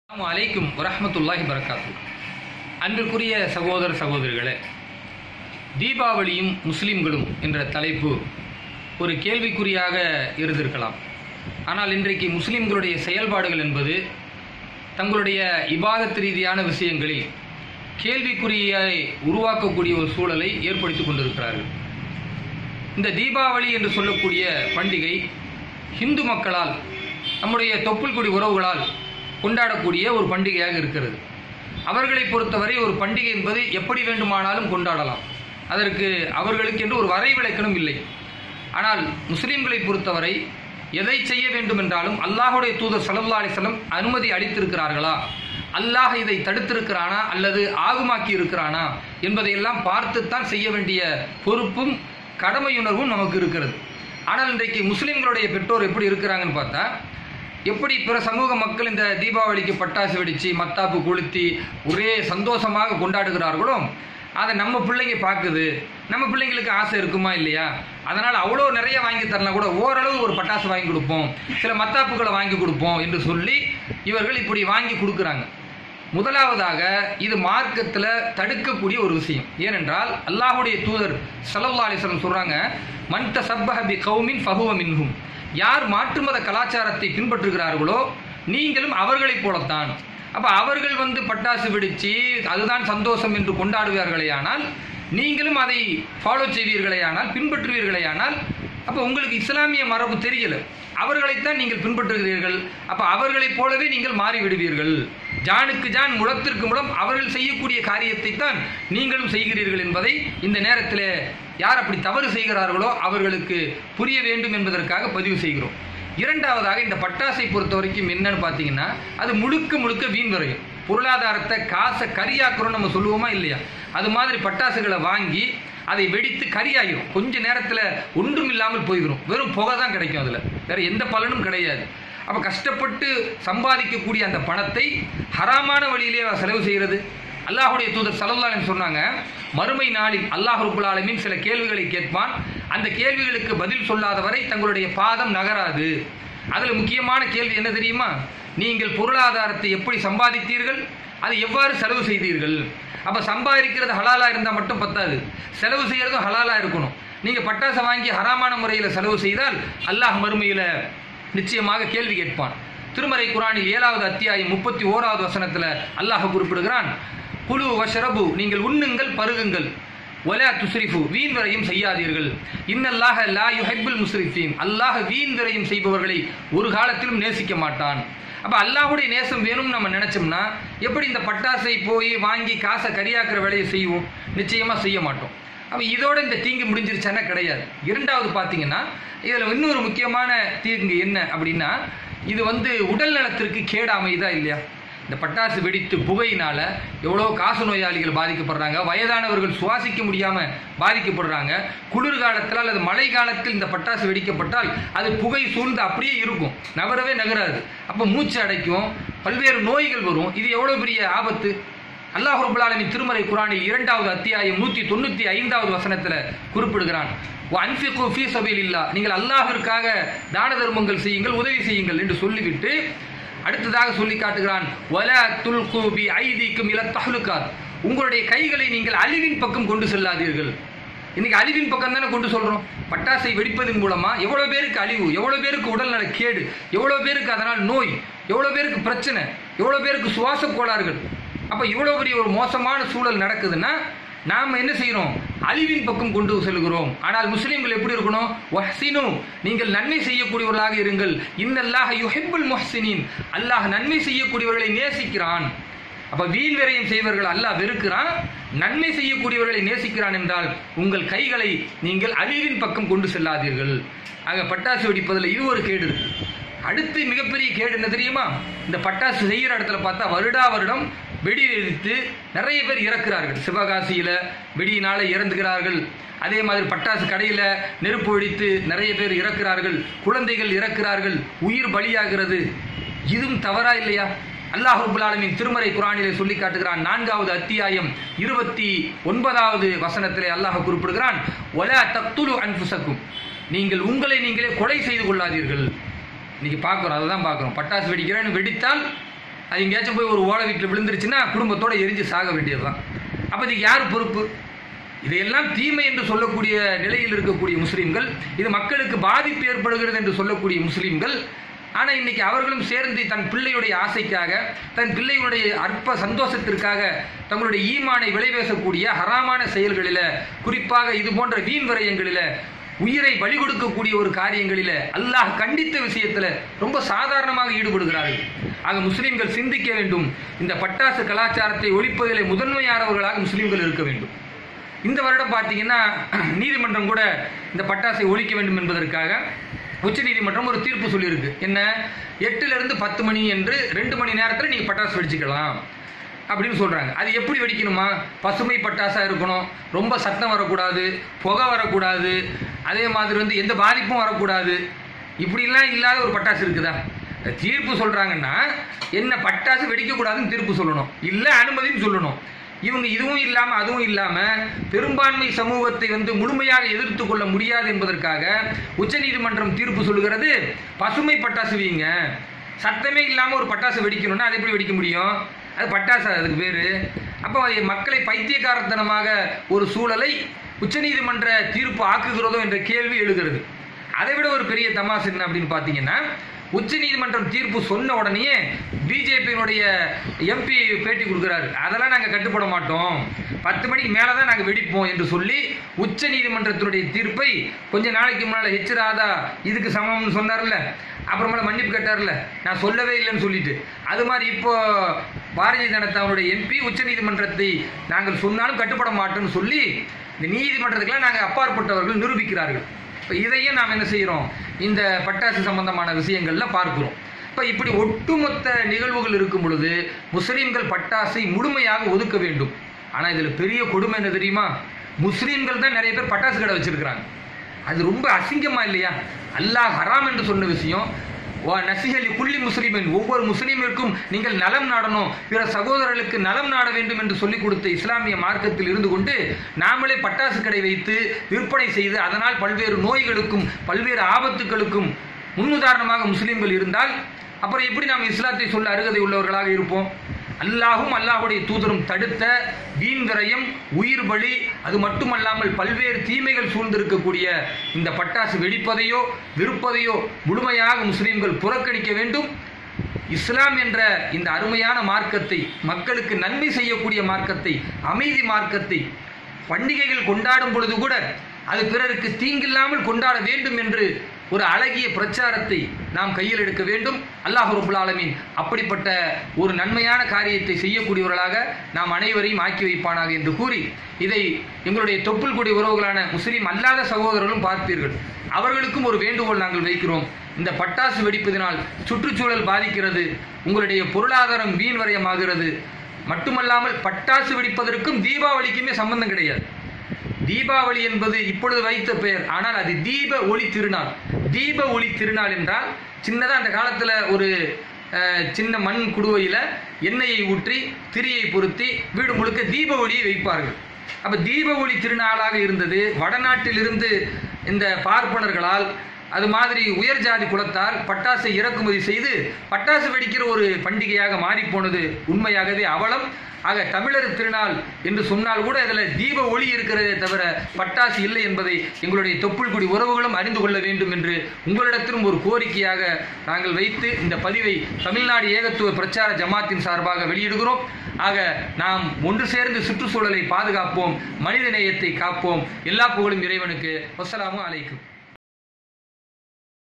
அஸ்ஸலாமு அலைக்கும் வரஹ்மத்துல்லாஹி வரகாத்துஹு. அன்பிற்குரிய சகோதர சகோதரிகளே, தீபாவளியும் முஸ்லிம்களும் என்ற தலைப்பு ஒரு கேள்விக்குறியாக இருந்திருக்கலாம். ஆனால் இன்றைக்கு முஸ்லிம்களுடைய செயல்பாடுகள் என்பது தங்களுடைய இபாதத் ரீதியான விஷயங்களில் கேள்விக்குறியை உருவாக்கக்கூடிய ஒரு சூழலை ஏற்படுத்தி கொண்டிருக்கிறார்கள். இந்த தீபாவளி என்று சொல்லக்கூடிய பண்டிகை ஹிந்து மக்களால், நம்முடைய தொப்புள் கொடி உறவுகளால் கொண்டாடக்கூடிய ஒரு பண்டிகையாக இருக்கிறது. அவர்களை பொறுத்தவரை ஒரு பண்டிகை என்பது எப்படி வேண்டுமானாலும் கொண்டாடலாம். அதற்கு அவர்களுக்கு என்று ஒரு வரைவிலக்கணம் இல்லை. ஆனால் முஸ்லிம்களை பொறுத்தவரை எதை செய்ய வேண்டும் என்றாலும் அல்லாஹுடைய தூதர் ஸல்லல்லாஹு அலைஹி வஸல்லம் அனுமதி அளித்திருக்கிறார்களா, அல்லாஹ் இதை தடுத்திருக்கிறானா அல்லது ஆகுமாக்கி இருக்கிறானா என்பதையெல்லாம் பார்த்துத்தான் செய்ய வேண்டிய பொறுப்பும் கடமையுணர்வும் நமக்கு இருக்கிறது. ஆனால் இன்றைக்கு முஸ்லிம்களுடைய பெற்றோர் எப்படி இருக்கிறாங்கன்னு பார்த்தா, எப்படி பிற சமூக மக்கள் இந்த தீபாவளிக்கு பட்டாசு வெடித்து மத்தாப்பு கொளுத்தி ஒரே சந்தோஷமாக கொண்டாடுகிறார்களோ, அதை நம்ம பிள்ளைங்க பார்க்குது. நம்ம பிள்ளைங்களுக்கு ஆசை இருக்குமா இல்லையா? அதனால் அவ்வளோ நிறைய வாங்கி தரலாம் கூட ஓரளவு ஒரு பட்டாசு வாங்கி கொடுப்போம், சில மத்தாப்புகளை வாங்கி கொடுப்போம் என்று சொல்லி இவர்கள் இப்படி வாங்கி கொடுக்குறாங்க. முதலாவதாக இது மார்க்கத்தில் தடுக்கக்கூடிய ஒரு விஷயம். ஏனென்றால் அல்லாஹுடைய தூதர் ஸல்லல்லாஹு அலைஹி வஸல்லம் சொல்கிறாங்க, மன் தஸப்பஹ பி கௌமின் ஃபஹுவ மின்ஹும். யார் மாற்று மத கலாச்சாரத்தை பின்பற்றுகிறார்களோ நீங்களும் அவர்களைப் போலத்தான். அப்போ அவர்கள் பட்டாசு வெடித்து அதுதான் சந்தோஷம் என்று கொண்டாடுவார்களேயானால், நீங்களும் அதை ஃபாலோ செய்வீர்களேயானால், பின்பற்றுவீர்களேயானால், அப்போ உங்களுக்கு இஸ்லாமிய மரபு தெரியல, அவர்களைத்தான் நீங்கள் பின்பற்றுகிறீர்கள். அப்போ அவர்களைப் போலவே நீங்கள் மாறிவிடுவீர்கள். ஜானுக்கு ஜான் முழத்திற்கு முழம் அவர்கள் செய்யக்கூடிய காரியத்தை தான் நீங்களும் செய்கிறீர்கள் என்பதை இந்த நேரத்தில் யார் அப்படி தவறு செய்கிறார்களோ அவர்களுக்கு புரிய வேண்டும் என்பதற்காக பதிவு செய்கிறோம். இரண்டாவதாக, இந்த பட்டாசை பொறுத்த வரைக்கும் என்னன்னு பார்த்தீங்கன்னா, அது முழுக்க முழுக்க வீண் விரயம். பொருளாதாரத்தை காசை கரியாக்குறோம் நம்ம சொல்லுவோமா இல்லையா? அது மாதிரி பட்டாசுகளை வாங்கி அதை வெடித்து கரியாகிடும். கொஞ்ச நேரத்தில் ஒன்றும் இல்லாமல் போய்விடும். வெறும் புகை தான் கிடைக்கும், அதில் வேறு எந்த பலனும் கிடையாது. அப்போ கஷ்டப்பட்டு சம்பாதிக்கக்கூடிய அந்த பணத்தை ஹராமான வழியிலே செலவு செய்கிறது. அல்லாஹுடைய தூதர் ஸல்லல்லாஹு அலைஹி வஸல்லம் சொன்னாங்க, மறுமை நாளில் அல்லாஹ் ரப்புல் ஆலமீன் சில கேள்விகளை கேட்பான். அந்த கேள்விகளுக்கு பதில் சொல்லாதவரை தங்களுடைய பாதம் நகராது. அதில் முக்கியமான கேள்வி என்ன தெரியுமா? நீங்கள் பொருளாதாரத்தை எப்படி சம்பாதித்தீர்கள், அதை எவ்வாறு செலவு செய்தீர்கள். அப்போ சம்பாதிக்கிறது ஹலாலாக இருந்தால் மட்டும் பத்தாது, செலவு செய்கிறதும் ஹலாலாக இருக்கணும். நீங்கள் பட்டாசை வாங்கி ஹராமான முறையில் செலவு செய்தால் அல்லாஹ் மறுமையில் நிச்சயமாக கேள்வி கேட்பான். திருமறை குர்ஆனில் 7வது அத்தியாயம் 31வது வசனத்தில் அல்லாஹ் குறிப்பிடுகிறான், குலு வஷ்ரபு, நீங்கள் உண்ணுங்கள் பருகுங்கள், வலா துஸ்ரிஃபு, வீண் விரயம் செய்யாதீர்கள், இன்னல்லாஹ லா யுஹிப்புல் முஸ்ரிஃபீன், அல்லாஹ் வீண் விரயம் செய்பவர்களை ஒரு காலத்திலும் நேசிக்க மாட்டான். அப்போ அல்லாஹுடைய நேசம் வேணும்னு நம்ம நினச்சோம்னா எப்படி இந்த பட்டாசை போய் வாங்கி காசை கரியாக்குற வேலையை செய்வோம்? நிச்சயமாக செய்ய மாட்டோம். அப்போ இதோட இந்த தீங்கு முடிஞ்சிருச்சானா கிடையாது. இரண்டாவது பார்த்தீங்கன்னா, இதில் இன்னொரு முக்கியமான தீங்கு என்ன அப்படின்னா, இது உடல் நலத்திற்கு கேடு அமையுதா இல்லையா? இந்த பட்டாசு வெடித்து புகையினால் எவ்வளோ காசு நோயாளிகள் பாதிக்கப்படுறாங்க, வயதானவர்கள் சுவாசிக்க முடியாமல் பாதிக்கப்படுறாங்க. குளிர்காலத்தில் அல்லது மழை காலத்தில் இந்த பட்டாசு வெடிக்கப்பட்டால் அது புகை சூழ்ந்து அப்படியே இருக்கும், நகரவே நகராது. அப்போ மூச்சு அடைக்கும், பல்வேறு நோய்கள் வரும். இது எவ்வளோ பெரிய ஆபத்து! அல்லாஹ் ரப்புல் ஆலமீன் திருமறை குர்ஆனில் 2வது அத்தியாயம் 195வது வசனத்தில் குறிப்பிடுகிறான், வஅன்ஃபிகு ஃபீ ஸபீலில்லாஹ், நீங்கள் அல்லாஹ்விற்காக தான தர்மங்கள் செய்யுங்கள், உதவி செய்யுங்கள் என்று சொல்லிவிட்டு அடுத்ததாக சொல்லி காட்டுகிறான், வலா துல்கு பி ஐதீக்கும் இலத் தஹ்லுகாத், உங்களுடைய கைகளை நீங்கள் அழிவின் பக்கம் கொண்டு செல்லாதீர்கள். இன்னைக்கு அழிவின் பக்கம் தானே கொண்டு சொல்கிறோம். பட்டாசை வெடிப்பதன் மூலமாக எவ்வளோ பேருக்கு அழிவு, எவ்வளோ பேருக்கு உடல்நல கேடு, எவ்வளோ பேருக்கு அதனால் நோய், எவ்வளோ பேருக்கு பிரச்சனை, எவ்வளோ பேருக்கு சுவாச கோளாறுகள். அப்போ இவ்வளோ பெரிய ஒரு மோசமான சூழல் நடக்குதுன்னா நாம் என்ன செய்கிறோம்? அழிவின் பக்கம் கொண்டு செல்கிறோம். ஆனால் முஸ்லீம்கள் எப்படி இருக்கணும்? வஹ்சினு, நீங்கள் நன்மை செய்யக்கூடியவர்களாக இருங்கள், இன்னல்லாஹ யுஹிப்புல் முஹ்சினீன், அல்லாஹ் நன்மை செய்யக்கூடியவர்களை நேசிக்கிறான். அப்போ வீண் விரயம் செய்வர்கள் அல்லாஹ் வெறுக்கிறான், நன்மை செய்யக்கூடியவர்களை நேசிக்கிறான் என்றால் உங்கள் கைகளை நீங்கள் அழிவின் பக்கம் கொண்டு செல்லாதீர்கள். ஆக பட்டாசு வெடிப்பதில் இது ஒரு கேடு இருக்கு. அடுத்து மிகப்பெரிய கேடு என்ன தெரியுமா? இந்த பட்டாசு செய்கிற இடத்துல பார்த்தா வருடா வருடம் வெடி வெடித்து நிறைய பேர் இறக்கிறார்கள். சிவகாசியில் வெடியினால் இறந்துகிறார்கள். அதே மாதிரி பட்டாசு கடையில் நெருப்பு வெடித்து நிறைய பேர் இறக்கிறார்கள், குழந்தைகள் இறக்கிறார்கள், உயிர் பலியாகிறது. இதுவும் தவறா இல்லையா? அல்லாஹ் ரப்புல் ஆலமீன் திருமறை குர்ஆனிலே சொல்லி காட்டுகிறான். 4வது அத்தியாயம் 29வது வசனத்திலே அல்லாஹ் குறிப்பிடுகிறான், வலா தக்துலு அன்ஃபுஸக்கும், நீங்கள் உங்களை நீங்களே கொலை செய்து கொள்ளாதீர்கள். இன்னைக்கு பார்க்குறோம், அதை தான் பார்க்குறோம். பட்டாசு வெடிக்கிறேன்னு வெடித்தால் அது எங்கேயாச்சும் போய் ஒரு ஓலை வீட்டில் விழுந்துருச்சுன்னா குடும்பத்தோடு எரிஞ்சு சாக வேண்டியது தான். அப்போ இதுக்கு யார் பொறுப்பு? இதையெல்லாம் தீமை என்று சொல்லக்கூடிய நிலையில் இருக்கக்கூடிய முஸ்லீம்கள், இது மக்களுக்கு பாதிப்பு ஏற்படுகிறது என்று சொல்லக்கூடிய முஸ்லீம்கள், ஆனால் இன்னைக்கு அவர்களும் சேர்ந்து தன் பிள்ளையுடைய ஆசைக்காக, தன் பிள்ளையுடைய அற்ப சந்தோஷத்திற்காக தங்களுடைய ஈமானை விளைவேசக்கூடிய ஹராமான செயல்களில், குறிப்பாக இது போன்ற வீண் விரயங்களில், உயிரை பலி கொடுக்கக்கூடிய ஒரு காரியங்களில், அல்லாஹ் கண்டித்த விஷயத்தில் ரொம்ப சாதாரணமாக ஈடுபடுகிறார்கள். ஆக முஸ்லீம்கள் சிந்திக்க வேண்டும். இந்த பட்டாசு கலாச்சாரத்தை ஒழிப்பதிலே முதன்மையானவர்களாக முஸ்லீம்கள் இருக்க வேண்டும். இந்த வருடம் பார்த்தீங்கன்னா நீதிமன்றம் கூட இந்த பட்டாசை ஒழிக்க வேண்டும் என்பதற்காக உச்ச நீதிமன்றம் ஒரு தீர்ப்பு சொல்லியிருக்கு. என்ன, 8லிருந்து 10 மணி என்று 2 மணி நேரத்தில் நீங்கள் பட்டாசு வெடிச்சுக்கலாம் அப்படின்னு சொல்கிறாங்க. அது எப்படி வெடிக்கணுமா? பசுமை பட்டாசாக இருக்கணும், ரொம்ப சத்தம் வரக்கூடாது, புகை வரக்கூடாது, அதே மாதிரி எந்த பாதிப்பும் வரக்கூடாது. இப்படிலாம் இல்லாத ஒரு பட்டாசு இருக்குதா? தீர்ப்பு சொல்கிறாங்கன்னா என்ன, பட்டாசு வெடிக்கக்கூடாதுன்னு தீர்ப்பு சொல்லணும், இல்லை அனுமதின்னு சொல்லணும். இவங்க இதுவும் இல்லாமல் அதுவும் இல்லாமல் பெரும்பான்மை சமூகத்தை முழுமையாக எதிர்த்து கொள்ள முடியாது என்பதற்காக உச்சநீதிமன்றம் தீர்ப்பு சொல்லுகிறது, பசுமை பட்டாசு வைங்க. சத்தமே இல்லாமல் ஒரு பட்டாசு வெடிக்கணும்னா அது எப்படி வெடிக்க முடியும்? அது பட்டாசு, அதுக்கு பேர். அப்போ மக்களை பைத்தியக்காரத்தனமாக ஒரு சூழலை உச்சநீதிமன்ற தீர்ப்பு ஆக்குகிறதோ என்ற கேள்வி எழுகிறது. அதை விட ஒரு பெரிய தமாசு என்ன அப்படின்னு பார்த்தீங்கன்னா, உச்ச நீதிமன்றம் தீர்ப்பு சொன்ன உடனே பிஜேபியினுடைய எம்பி பேட்டி கொடுக்குறாரு. அதெல்லாம் நாங்கள் கட்டுப்பட மாட்டோம், 10 மணிக்கு மேலே தான் நாங்கள் வெடிப்போம் என்று சொல்லி உச்ச நீதிமன்றத்தினுடைய தீர்ப்பை கொஞ்ச நாளைக்கு முன்னால் ஹெச் ராதா இதுக்கு சமம்னு சொன்னார்ல, அப்புறமேல மன்னிப்பு கேட்டார்ல, நான் சொல்லவே இல்லைன்னு சொல்லிட்டு, அது மாதிரி இப்போ பாரதிய ஜனதாவுடைய எம்பி உச்ச நீதிமன்றத்தை நாங்கள் சொன்னாலும் கட்டுப்பட மாட்டோம்னு சொல்லி இந்த நீதிமன்றத்துக்கெல்லாம் நாங்கள் அப்பாற்பட்டவர்கள் நிரூபிக்கிறார்கள். இப்போ இதையே நாம் என்ன செய்கிறோம், இந்த பட்டாசு சம்பந்தமான விஷயங்களில் பார்க்கிறோம். இப்போ இப்படி ஒட்டுமொத்த நிகழ்வுகள் இருக்கும் பொழுது முஸ்லீம்கள் பட்டாசை முழுமையாக ஒதுக்க வேண்டும். ஆனால் இதில் பெரிய கொடுமை என்ன தெரியுமா? முஸ்லீம்கள் தான் நிறைய பேர் பட்டாசு கடை வச்சிருக்கிறாங்க. அது ரொம்ப அசிங்கமா இல்லையா? அல்லாஹ் ஹராம் என்று சொன்ன விஷயம், நசிஹலி குல்லி முஸ்லிமின், ஒவ்வொரு முஸ்லீமிற்கும் நீங்கள் நலம் நாடணும், பிற சகோதரர்களுக்கு நலம் நாட வேண்டும் என்று சொல்லிக் கொடுத்த இஸ்லாமிய மார்க்கத்தில் இருந்து கொண்டு நாமளே பட்டாசு கடை வைத்து விற்பனை செய்து அதனால் பல்வேறு நோய்களுக்கும் பல்வேறு ஆபத்துகளுக்கும் முன்னுதாரணமாக முஸ்லீம்கள் இருந்தால் அப்புறம் எப்படி நாம் இஸ்லாத்தை சொல்ல அருகதை உள்ளவர்களாக இருப்போம்? அல்லாஹும் அல்லாஹுடைய தூதரும் தடுத்த வீண் விரயம், உயிர் பலி, அது மட்டுமல்லாமல் பல்வேறு தீமைகள் சூழ்ந்திருக்கக்கூடிய இந்த பட்டாசு வெடிப்பதையோ விற்பதையோ முழுமையாக முஸ்லீம்கள் புறக்கணிக்க வேண்டும். இஸ்லாம் என்ற இந்த அருமையான மார்க்கத்தை, மக்களுக்கு நன்மை செய்யக்கூடிய மார்க்கத்தை, அமைதி மார்க்கத்தை, பண்டிகைகள் கொண்டாடும் பொழுது கூட அது பிறருக்கு தீங்கில்லாமல் கொண்டாட வேண்டும் என்று ஒரு அழகிய பிரச்சாரத்தை நாம் கையில் எடுக்க வேண்டும். அல்லாஹ் ரப்புல் ஆலமீன் அப்படிப்பட்ட ஒரு நன்மையான காரியத்தை செய்யக்கூடியவர்களாக நாம் அனைவரையும் ஆக்கி வைப்பானாக என்று கூறி, இதை எங்களுடைய தொப்புள் கொடி உறவுகளான முஸ்லீம் அல்லாத சகோதரர்களும் பார்ப்பீர்கள், அவர்களுக்கும் ஒரு வேண்டுகோள் நாங்கள் வைக்கிறோம். இந்த பட்டாசு வெடிப்பதனால் சுற்றுச்சூழல் பாதிக்கிறது, உங்களுடைய பொருளாதாரம் வீண் வரையமாகிறது. மட்டுமல்லாமல் பட்டாசு வெடிப்பதற்கும் தீபாவளிக்குமே சம்பந்தம் கிடையாது. தீபாவளி என்பது இப்பொழுது வைத்த பெயர், ஆனால் அது தீப ஒளி திருநாள். தீப ஒளி திருநாள் என்றால் சின்னதாக அந்த காலத்தில் ஒரு சின்ன மண் குடுவையில் எண்ணெயை ஊற்றி திரியை பொருத்தி வீடு முழுக்க தீப ஒளியை வைப்பார்கள். அப்போ தீப ஒளி திருநாளாக இருந்தது. வடநாட்டிலிருந்து இந்த பார்ப்பனர்களால், அது மாதிரி உயர் ஜாதி குலத்தால் பட்டாசை இறக்குமதி செய்து பட்டாசு வெடிக்கிற ஒரு பண்டிகையாக மாறிப்போனது உண்மையாகவே அவலம். ஆக தமிழர் திருநாள் என்று சொன்னால் கூட அதில் தீப ஒளி இருக்கிறதே தவிர பட்டாசு இல்லை என்பதை எங்களுடைய தொப்புள் குடி உறவுகளும் அறிந்து கொள்ள வேண்டும் என்று உங்களிடத்திலும் ஒரு கோரிக்கையாக நாங்கள் வைத்து இந்த பதிவை தமிழ்நாடு ஏகத்துவ பிரச்சார ஜமாத்தின் சார்பாக வெளியிடுகிறோம். ஆக நாம் ஒன்று சேர்ந்து சுற்றுச்சூழலை பாதுகாப்போம், மனித நேயத்தை காப்போம். எல்லா புகழும் இறைவனுக்கு. வஸ்ஸலாமு அலைக்கும்.